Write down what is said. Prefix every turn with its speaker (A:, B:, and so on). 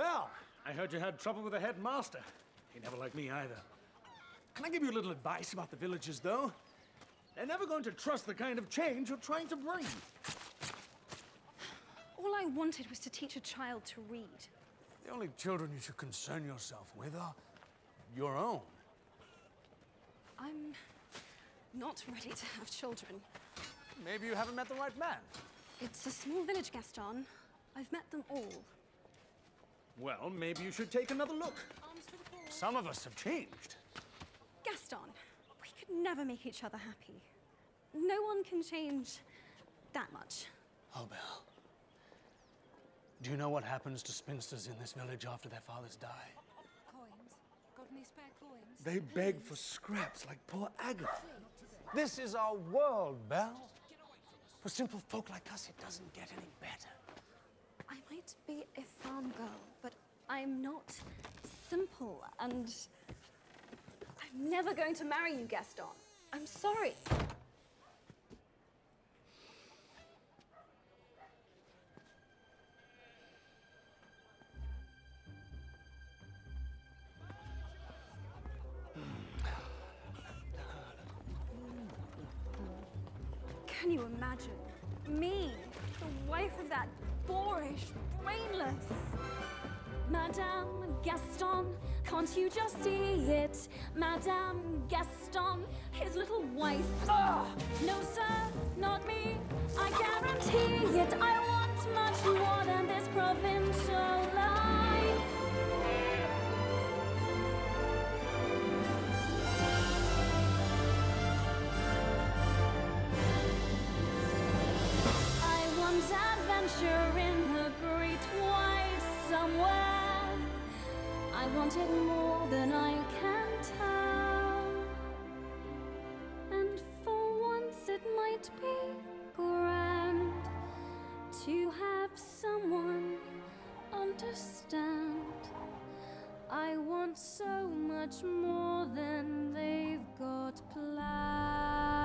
A: Belle, I heard you had trouble with the headmaster. He never liked me either. Can I give you a little advice about the villagers, though? They're never going to trust the kind of change you're trying to bring.
B: All I wanted was to teach a child to read.
A: The only children you should concern yourself with are your own.
B: I'm not ready to have children.
A: Maybe you haven't met the right man.
B: It's a small village, Gaston. I've met them all.
A: Well, maybe you should take another look. Some of us have changed.
B: Gaston, we could never make each other happy. No one can change that much.
A: Oh, Belle. Do you know what happens to spinsters in this village after their fathers die?
C: Coins? Got any spare coins?
A: They beg for scraps like poor Agatha. This is our world, Belle. For simple folk like us, it doesn't get any better.
B: I might be a farm girl, but I'm not simple, and I'm never going to marry you, Gaston. I'm sorry. Can you imagine? Me, the wife of that boorish, brainless Madame Gaston, can't you just see it? Madame Gaston, his little wife. Ugh! No, sir, not me. I guarantee it. I want much more than this provincial life. I want adventure in the great wide somewhere. I want it more than I can tell. And for once it might be grand to have someone understand. I want so much more than they've got planned.